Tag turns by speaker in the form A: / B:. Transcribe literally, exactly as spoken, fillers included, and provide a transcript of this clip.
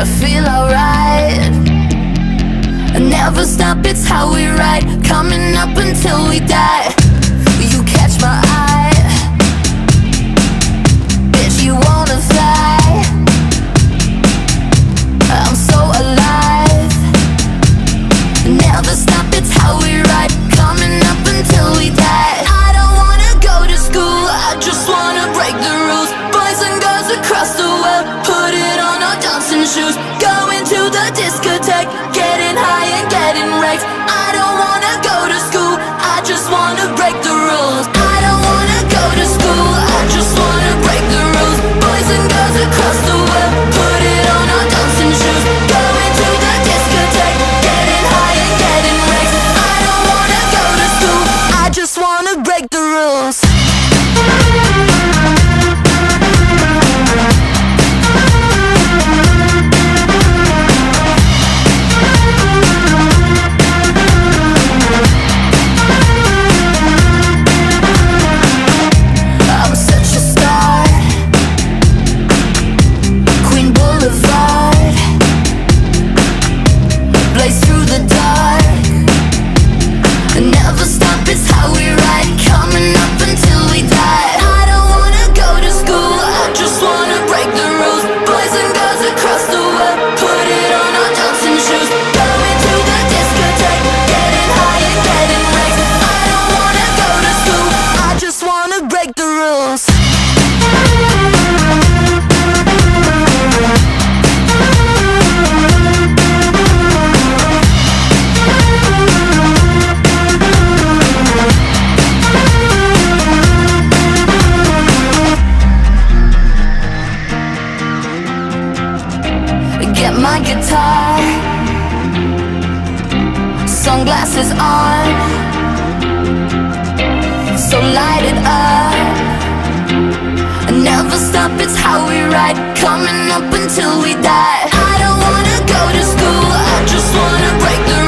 A: I feel alright. Never stop, it's how we ride, coming up until we die. You catch my eye, bitch, you wanna fly. I'm so alive. Never stop, it's how we ride, coming up until we die. I don't wanna go to school, I just wanna break the rules. Boys and girls across the world, put it on our dancing shoes. Going to the discotheque, getting high and getting wrecked. I don't wanna go to school, I just wanna break the rules. I don't wanna go to school, I just wanna break the rules. Boys and girls across the world, put it on our dancing shoes. Going to the discotheque, getting high and getting wrecked. I don't wanna go to school, I just wanna break the rules. Get my guitar, sunglasses on, so light it up. Never stop, it's how we ride, coming up until we die. I don't wanna go to school, I just wanna break the